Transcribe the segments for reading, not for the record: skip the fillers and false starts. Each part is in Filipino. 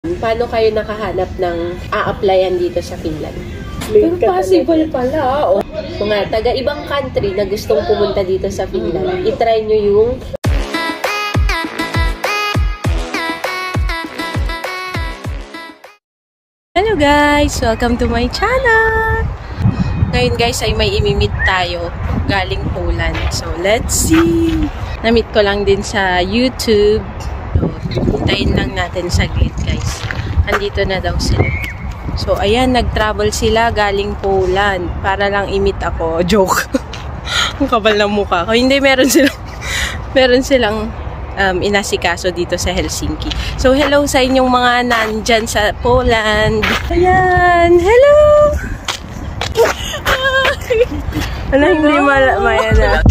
Paano kayo nakahanap ng a-applyan dito sa Finland? Pero possible pala. O, mga taga-ibang country na gustong pumunta dito sa Finland, itry nyo yung... Hello guys! Welcome to my channel! Ngayon guys ay may imimit tayo galing Poland. So let's see! Na-meet ko lang din sa YouTube. So, hintayin lang natin saglit guys. Andito na daw sila. So ayan, nag-travel sila galing Poland para lang i-meet ako. Joke! Ang kapal ng mukha ko. Hindi, meron silang inasikaso dito sa Helsinki. So hello sa inyong mga nandyan sa Poland. Ayan! Hello! Ano, hindi maya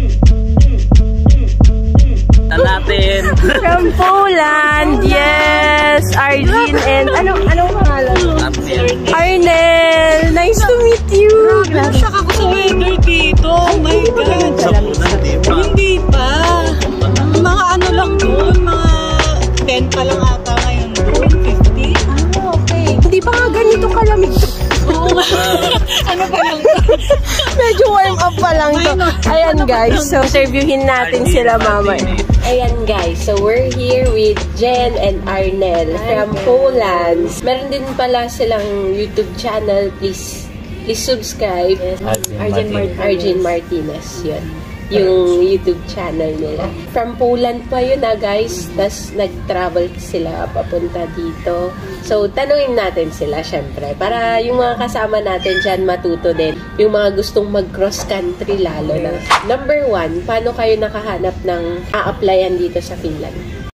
natin. From Poland, yes! Irene and... Anong pangalan? Arnel! Nice to meet you! Shock ako sa weather dito. Oh my God! Hindi pa. Mga ano lang doon, mga 10 pa lang ata ngayon doon, 50. Okay. Hindi pa nga ganito kalamig to. Ano pa lang? Medyo warm up pa lang to. Ayan guys, so interviewin natin sila mamaya. Ayan guys, so we're here with Jen and Arnel from Poland. Meron din pala silang YouTube channel. Please subscribe. Irene Martinez. Yun. Yung YouTube channel nila. From Poland pa yun guys. Tapos nag-travel sila papunta dito. So, tanungin natin sila syempre. Para yung mga kasama natin dyan matuto din. Yung mga gustong mag-cross country lalo na. Number 1, paano kayo nakahanap ng a-applyan dito sa Finland?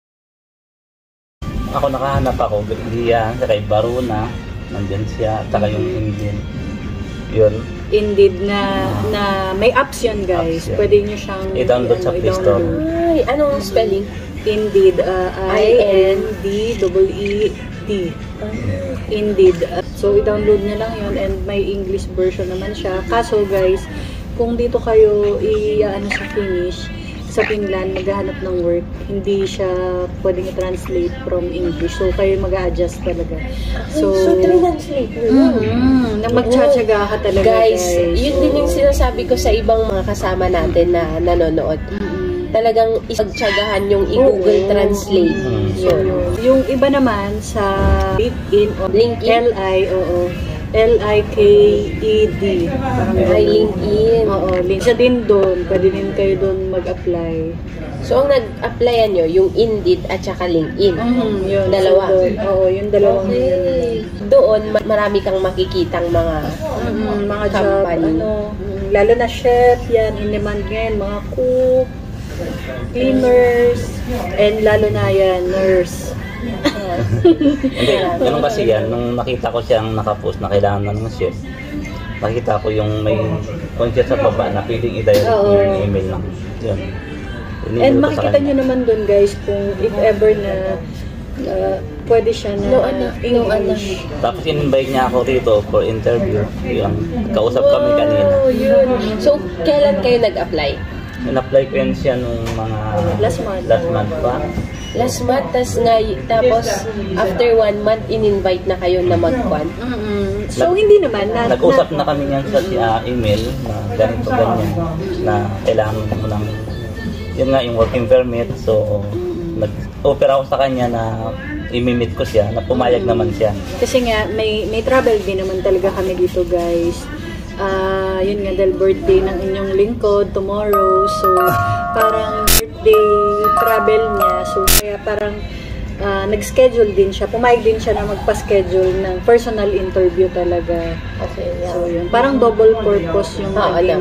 Ako nakahanap ako. Diyan, saka Baruna. Nandyan siya. Saka yung Indian. Yun. Indeed na may apps yun guys. Apps, yeah. Pwede nyo siyang i-download sa Play Store. Ay, anong spelling? Indeed. I-N-D-E-E-D. Indeed. So, i-download nyo lang yun and may English version naman siya. Kaso guys, kung dito kayo i-ano sa Finnish, sa Finland, maghahanap ng work, hindi siya pwedeng i-translate from English. So, kayo mag-a-adjust talaga. So translate mo na magtsatsaga ka talaga, guys. Yun din yung sinasabi ko sa ibang mga kasama natin na nanonood. Talagang isagtsagahan yung i-Google Translate. Yung iba naman sa LinkedIn, L-I-K-E-D. Parang LinkedIn. Oo, isa din doon. Pwede din kayo doon mag-apply. So, ang nag-applyan nyo, yung Indeed at saka LinkedIn. Yun. Dalawa. Oo, yung dalawang. Okay. Doon, marami kang makikitang mga company. Job, lalo na chef, yan, in-demand ngayon, mga cook, cleaners, and lalo na yan, nurse. Hindi, ganun kasi yan. Nung nakita ko siyang nakapost na kailangan na ng chef, nakita ko yung may conscious sa baba na pwedeng i-direct yung email lang. Yun. And makikita nyo naman dun guys kung if ever na pwede siya na English. Tapos in-invite niya ako dito for interview. Yung kausap kami kanina. So, kailan kayo nag-apply? In-apply ko yun siya nung mga Last month pa. Last month, tapos after 1 month, in-invite na kayo na mag-kwan. So, hindi naman. Nag-usap na kami niyan sa email na ganito, ganyan. Na kailangan mo ng, yun nga, yung working permit. So, nag-offer ako sa kanya na imimit ko siya, na pumayag naman siya. Kasi nga, may travel din naman talaga kami dito, guys. Yun nga, dahil birthday ng inyong lingkod tomorrow. So, parang birthday travel niya. So, kaya parang nag-schedule din siya. Pumayag din siya na magpa-schedule ng personal interview talaga. Okay, yeah. So, yun. Parang double purpose yung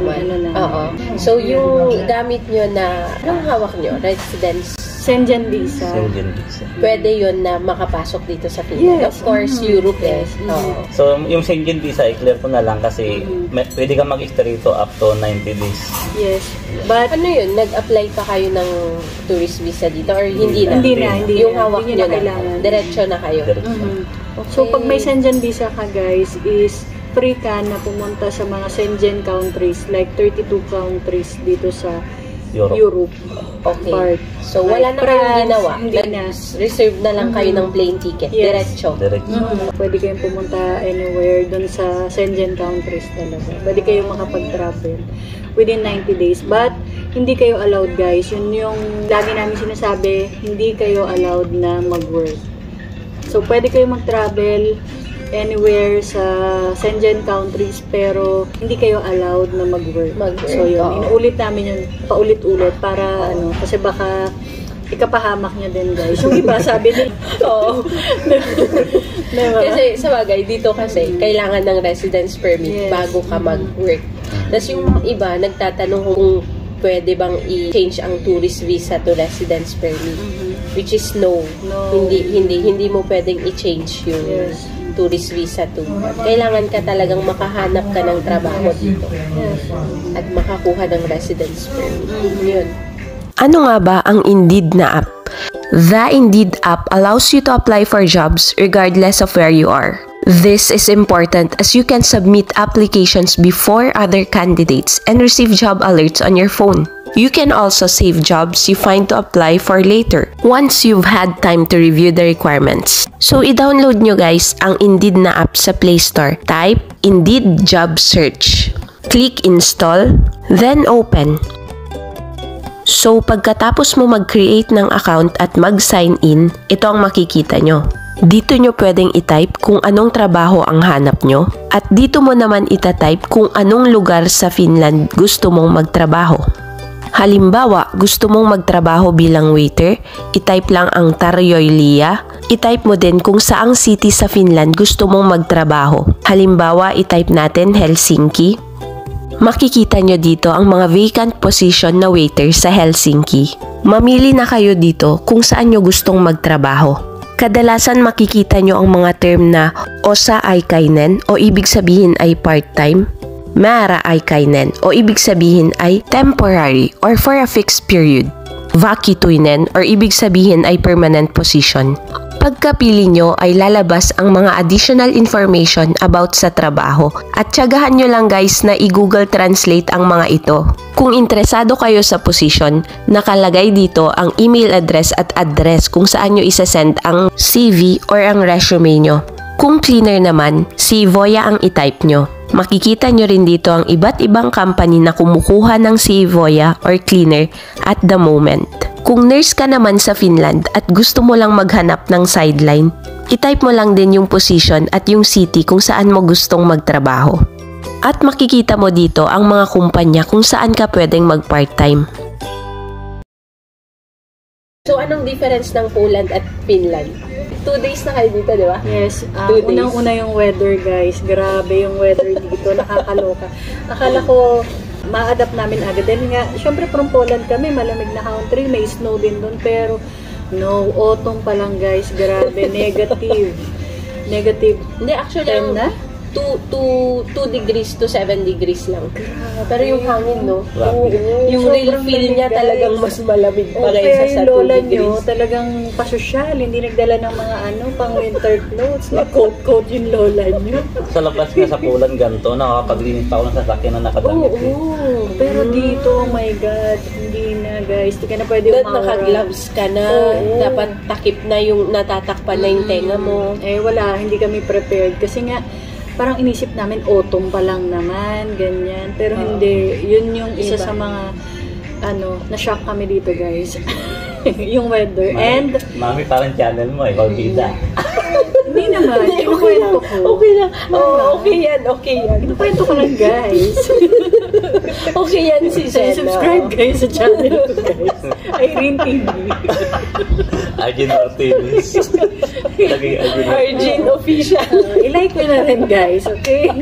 So, yung gamit nyo na, anong hawak nyo? Residence? Schengen visa. Pwede yun na makapasok dito sa Finland. Of course, Europe So, yung Schengen visa, i-clear ko na lang kasi pwede kang mag-stay rito up to 90 days. Yes. But, ano yun? Nag-apply pa kayo ng tourist visa dito? Or hindi na? Hindi yung hawak nyo na. Diretso na kayo. Okay. So, pag may Schengen visa ka guys, is free ka na pumunta sa mga Schengen countries, like 32 countries dito sa Europe. Okay. part. So, wala na kayong ginawa. Hindi na. Reserve na lang kayo ng plane ticket. Yes. Diretso. Pwede kayong pumunta anywhere dun sa Schengen countries talaga. Pwede kayong makapag-travel within 90 days. But, hindi kayo allowed, guys. Yun yung lagi namin sinasabi, hindi kayo allowed na mag-work. So, pwede kayong mag-travel anywhere sa Schengen countries, pero hindi kayo allowed na mag-work. So, yun. Inuulit namin yun, paulit-ulit, para ano, kasi baka ikapahamak niya din, guys. Yung iba, sabi nila, Oo. Kasi, sa bagay, dito kasi, kailangan ng residence permit bago ka mag-work. Tapos yung iba, nagtatanong kung pwede bang i-change ang tourist visa to residence permit. Which is no. Hindi mo pwedeng i-change yung tourist visa to. Kailangan ka talagang makahanap ka ng trabaho dito. At makakuha ng residence permit. Yun. Ano nga ba ang Indeed na app? The Indeed app allows you to apply for jobs regardless of where you are. This is important as you can submit applications before other candidates and receive job alerts on your phone. You can also save jobs you find to apply for later once you've had time to review the requirements. So, i-download nyo guys ang Indeed na app sa Play Store. Type Indeed Job Search. Click Install, then Open. So, pagkatapos mo mag-create ng account at mag-sign in, ito ang makikita nyo. Dito nyo pwedeng i-type kung anong trabaho ang hanap nyo at dito mo naman ita-type kung anong lugar sa Finland gusto mong magtrabaho. Halimbawa, gusto mong magtrabaho bilang waiter, i-type lang ang Tarjoilia. I-type mo din kung saang city sa Finland gusto mong magtrabaho. Halimbawa, i-type natin Helsinki. Makikita nyo dito ang mga vacant position na waiter sa Helsinki. Mamili na kayo dito kung saan nyo gustong magtrabaho. Kadalasan makikita nyo ang mga term na osa-aikainen o ibig sabihin ay part-time, määräaikainen o ibig sabihin ay temporary or for a fixed period, vakituinen or ibig sabihin ay permanent position. Pagkapili nyo ay lalabas ang mga additional information about sa trabaho at tiyagahan nyo lang guys na i-Google Translate ang mga ito. Kung interesado kayo sa position, nakalagay dito ang email address at address kung saan nyo isasend ang CV or ang resume nyo. Kung cleaner naman, si Voya ang i-type nyo. Makikita nyo rin dito ang iba't ibang company na kumukuha ng si Voya or cleaner at the moment. Kung nurse ka naman sa Finland at gusto mo lang maghanap ng sideline, i-type mo lang din yung position at yung city kung saan mo gustong magtrabaho. At makikita mo dito ang mga kumpanya kung saan ka pwedeng mag-part-time. So, anong difference ng Poland at Finland? 2 days na kayo dito, di ba? Yes. 2 days. Unang-una yung weather, guys. Grabe yung weather dito. Nakakaloka. Akala ko ma-adapt namin agad. Dahil nga, syempre from Poland kami, malamig na country, may snow din doon. Pero, no, autumn pa lang, guys. Grabe, negative. Negative. Hindi, actually, 10 na? 2 degrees to 7 degrees lang. Pero yung hangin, no? Yung real sobrang feel niya guys. talagang mas malamig pa Kaya kaysa sa yung 2 lola degrees. nyo, talagang pasosyal. Hindi nagdala ng mga pang winter clothes. Nag-coat-coat yung lola nyo. Sa labas nga sa Poland ganito, nakakapaglinis pa ako ng sasakyan na nakadamit. Pero dito, oh my God, hindi na guys. Hindi ka na pwede Dahil umawara. naka-gloves ka na. Dapat takip na yung natatakpan na yung tenga mo. Wala, hindi kami prepared. Kasi nga, parang inisip namin autumn pa lang naman, ganyan. Pero hindi, yun yung isa sa mga na-shock kami dito guys. Yung weather. And Mami, parang channel mo, ikaw bida. hindi naman, inukwento ko. Okay lang. Okay yan. Inukwento ko lang guys. Okay yan si Jenna. Subscribe guys sa channel ko guys. Irene TV. Arjen Martinez. Arjen Official. I-like ko na rin guys, okay?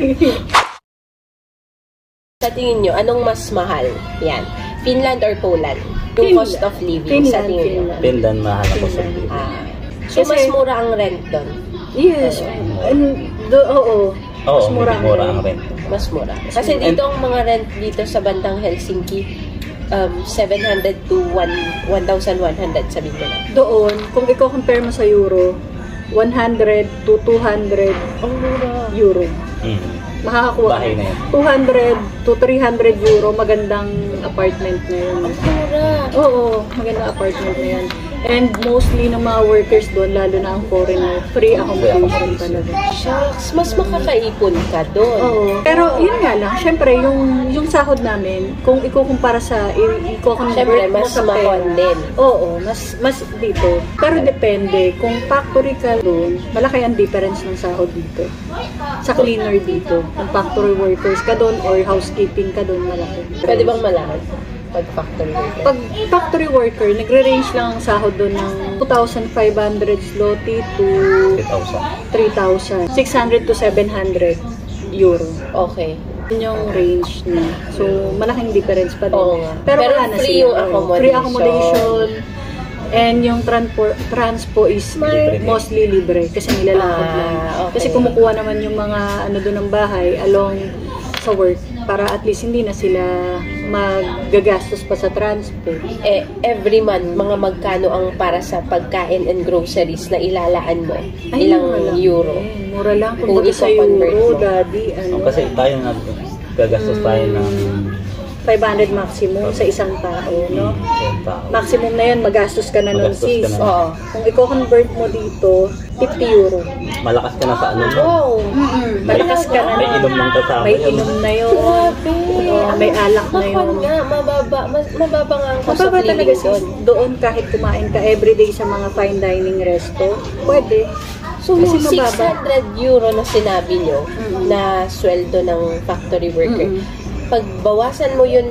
Sa tingin nyo, anong mas mahal? Yan. Finland or Poland? Yung cost of living sa tingin nyo. Finland, mahal ako sa So, mas mura ang rent doon? Yes. Oo. Oo, mura ang rent. Mas mura. Kasi dito ang mga rent dito sa bandang Helsinki, 700 to 1,100 sabihin ko na. Doon, kung i-compare mo sa euro, 100 to 200 euro. Makakakuha Bahay na yun. 200 to 300 euro, magandang apartment na yun. Ang mura. Oo, maganda apartment na yan. And mostly ng mga workers doon, lalo na ang foreigner, free accommodation talaga. Shucks, mas makakaipon ka doon. Oo. Pero yun nga lang, syempre, yung sahod namin, kung ikukumpara sa, i-convert Syempre, mo mas sa mahal pera. din. Oo, mas dito. Pero depende, kung factory ka doon, malaki ang difference ng sahod dito. Sa cleaner dito, kung factory workers ka doon or housekeeping ka doon, malaki. Pwede bang malaman? Pag factory worker? Pag factory worker, nagre-range lang ang sahod doon ng 2,500 zloty to 3,000. 600 to 700 euro. Okay. Yun yung range niya. So, malaking difference pa din. Oo nga. Pero wala na free yung accommodation. Free accommodation. And yung transpo is mostly libre kasi nilalakad lang. Okay. Kasi kumukuha naman yung mga ano doon ng bahay along sa work para at least hindi na sila maggagastos pa sa transport. Every month, mga magkano ang para sa pagkain and groceries na ilalaan mo? Ay, Ilang euro? Mura lang. Kung Kung baga sa i-convert euro, mo. daddy, ano, Kasi tayo nga, gagastos tayo ng 500 maximum sa isang tao, no? isang tao. Maximum na yun, magastos ka na nun, Magastos ka sis. na. Oo. Kung i-convert mo dito, 50 euro. Malakas ka na sa ano mo. Wow! Malakas ka na May nun. inom ng kasama May yun. inom na yun. Grabe! May alak na Bakwan yun. nga, mababa nga ang cost of Mababa talaga living sis. doon. Doon kahit kumain ka everyday sa mga fine dining resto, pwede. So, Kasi yung mababa. 600 euro na sinabi nyo na sweldo ng factory worker, pag bawasan mo yun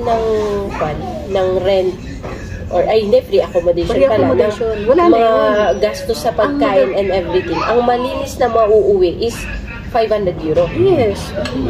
ng rent, or hindi, free accommodation Free pala, accommodation. Wala na mga yun. gastos sa pagkain and everything, ang malinis na mauuwi is 500 euro. Yes.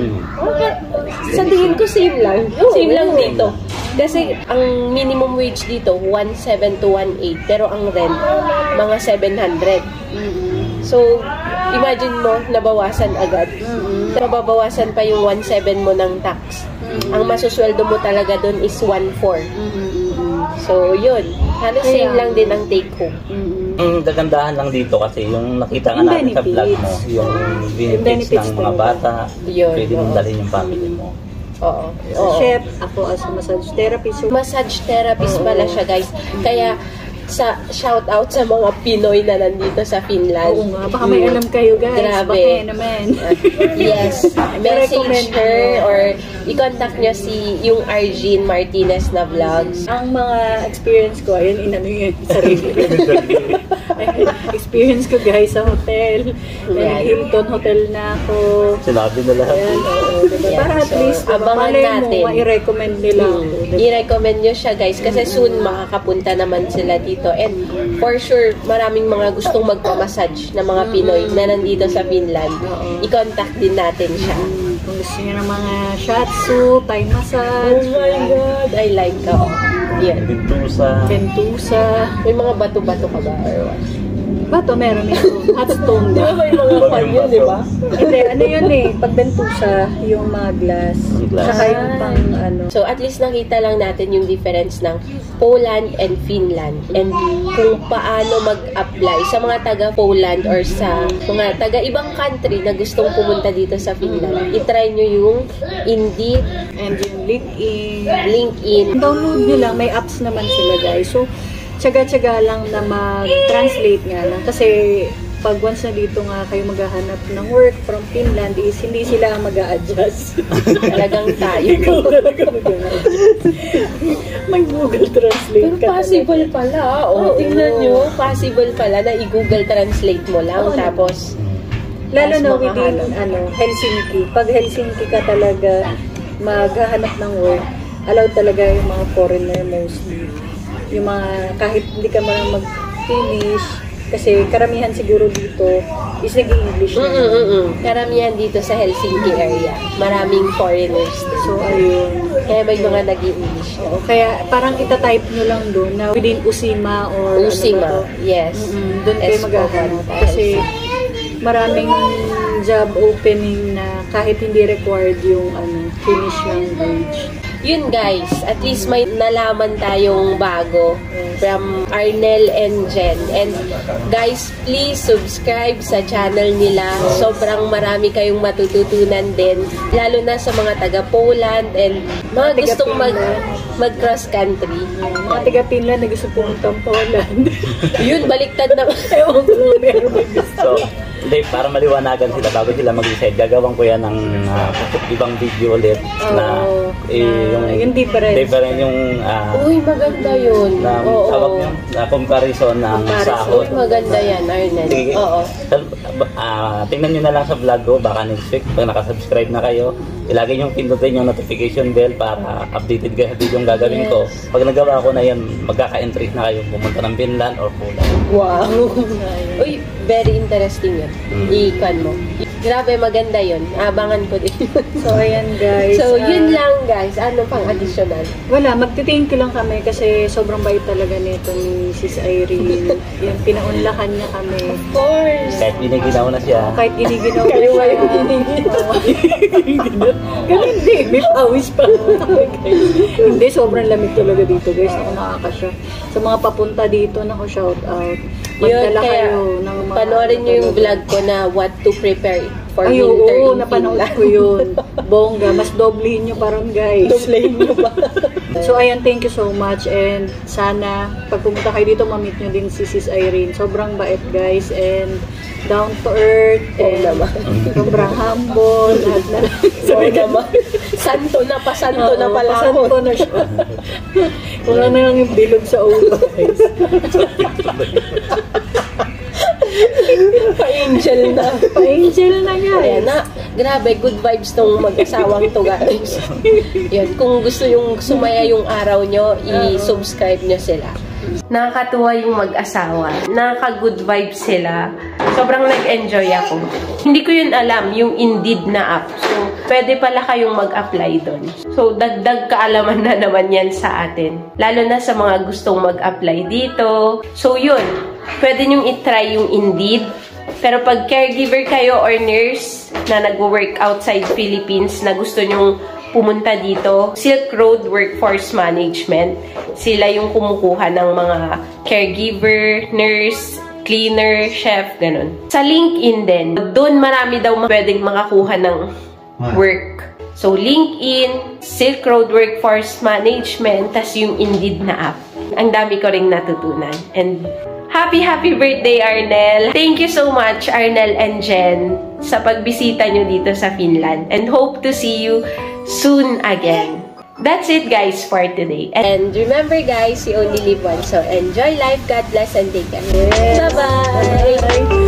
Sa tingin ko, same lang. Same lang dito. Kasi ang minimum wage dito, 1,700 to 1,800. Pero ang rent, mga 700. So, imagine mo, nabawasan agad. Nababawasan pa yung 1,700 mo ng tax. Ang masusweldo mo talaga doon is 1,400. So, yun. Halos same lang din ang take home. Ang kagandahan lang dito kasi yung nakita nga Yung natin sa vlog mo, benefits. yung benefits benefits ng mga talaga. bata, Yun, pwede mong oo. dalhin yung family mo. Oo. Chef, ako as a massage therapist. So, Massage therapist pala siya, guys. Kaya, shout out sa mga Pinoy na nandito sa Finland. oo nga, baka may alam kayo guys. Grabe. Baka naman. Yes. Message Recommend her or i-contact nyo yung Irene Martinez na vlogs. Ang mga experience ko, ayun, inano yung sarili. Experience ko guys sa hotel. Yan. Hilton Hotel na ako. Sinabi na lahat. Ayan, oo, diba? Yan. Para at So, least, diba, abangan malay natin. mo, mai-recommend nila ako. Diba? I-recommend nyo siya, guys, kasi soon makakapunta naman sila dito. And for sure, maraming mga gustong magpamassage na mga Pinoy na nandito sa Finland. I-contact din natin siya. Kung gusto niyo ng mga shiatsu, Thai massage, Oh my God! I like ka. Yan. Bintusa. Ventusa. May mga bato-bato ka ba? Or what? Bato, meron ito. Hot stone Di ba ba? may mga Wag fan yung yun, bato. di ba? Hindi, ano yun eh. Pag Ventusa, yung mga glass. Glass. Saka yung pang ano. So, at least nakita lang natin yung difference ng Poland and Finland and kung paano mag-apply sa mga taga-Poland or sa mga taga-ibang country na gustong pumunta dito sa Finland. I-try nyo yung Indeed, And yung LinkedIn. LinkedIn. Download nyo lang. May apps naman sila guys. So, tsaga-tsaga lang na mag-translate nga lang. Kasi, pag once na dito nga kayo maghahanap ng work from Finland is hindi sila ang mag-a-adjust. Talagang tayo. May Google Translate Pero possible pala. O, tingnan nyo. Possible pala na i-Google Translate mo lang. Oo, Tapos, Lalo mas na within makahanap. Helsinki. Pag Helsinki ka talaga maghahanap ng work, allowed talaga yung mga foreigner mostly. Yung mga, kahit hindi ka man mag-Finnish, kasi karamihan siguro dito is nag-English na. Karamihan dito sa Helsinki area. Maraming foreigners din. So, ayun. Kaya may mga nag-i-English na. Oo, kaya parang itatype nyo lang doon na within Usima or Usima, ano ba to? yes. Doon kayo Espo, maghahanap. Helsinki. Kasi maraming job opening na kahit hindi required yung Finnish language. yun guys, at least may nalaman tayong bago from Arnel and Jen. And guys, please subscribe sa channel nila. Sobrang marami kayong matututunan din, lalo na sa mga taga Poland and mga gustong mag-cross country. Mga taga Finland na gusto pumunta Poland. Yun, baliktad na. Ewan ko lang, meron gusto. So, hindi, para maliwanagan sila bago sila mag-decide, gagawin ko yan ng ibang video ulit na yung different yung uy, maganda yun. Na, na comparison ng sahod. Uy, maganda yan, Arnel. Sige. Oo. Tingnan nyo na lang sa vlog ko, baka next week, pag nakasubscribe na kayo, ilagay nyo pindutin yung notification bell para updated kayo sa video yung gagawin ko. Pag nagawa ko na yan, magkaka-entry na kayo pumunta ng Finland or Poland. Wow! Uy, very interesting yun. I-ikan mo. Grabe, maganda yun. Abangan ko din. So, ayan guys. So, yun lang guys. Ano pang additional? Wala, magti-thank you lang kami kasi sobrang bait talaga nito ni Sis Irene. Yung pinaunlakan niya kami. Of course! Kahit giniginaw na siya. Kahit giniginaw na Kaliwa siya. yung giniginaw. Ganun din, may pawis pa. Hindi, sobrang lamig talaga dito guys. Ako nakakasya. Sa mga papunta dito, naku, shout out. Magdala kayo ng mga... Panoorin nyo yung vlog ko na what to prepare for ay, winter oo, in napanood Finland. ko yun. Bongga, mas doblehin nyo parang guys. Doblehin nyo ba? So ayan, thank you so much and sana pag pumunta kayo dito, ma-meet nyo din si Sis Irene. Sobrang bait guys and down to earth and sobrang humble. Lahat na lang. Oo naman. Santo na pa, santo na pala ako. Santo na siya. Wala na lang yung bilog sa ulo guys. Pa-angel na. Pa-angel na guys. Ayan na, grabe, good vibes tong mag-asawang to guys. Yan, kung gusto yung sumaya yung araw nyo, i-subscribe nyo sila. Nakakatuwa yung mag-asawa. Nakaka-good vibes sila. Sobrang nag-enjoy ako. Hindi ko yun alam, yung Indeed na app. So, pwede pala kayong mag-apply doon. So, dagdag kaalaman na naman yan sa atin. Lalo na sa mga gustong mag-apply dito. So, yun. Pwede nyong itry yung Indeed. Pero pag caregiver kayo or nurse na nag-work outside Philippines na gusto nyong pumunta dito, Silk Road Workforce Management. Sila yung kumukuha ng mga caregiver, nurse, cleaner, chef, ganun. Sa LinkedIn din, doon marami daw pwedeng makakuha ng work. So, LinkedIn, Silk Road Workforce Management, tas yung Indeed na app. Ang dami ko ring natutunan. And happy birthday, Arnel! Thank you so much, Arnel and Jen, sa pagbisita nyo dito sa Finland. And hope to see you soon again. That's it, guys, for today. And remember, guys, you only live once. So, enjoy life. God bless and take care. Yes. Bye-bye!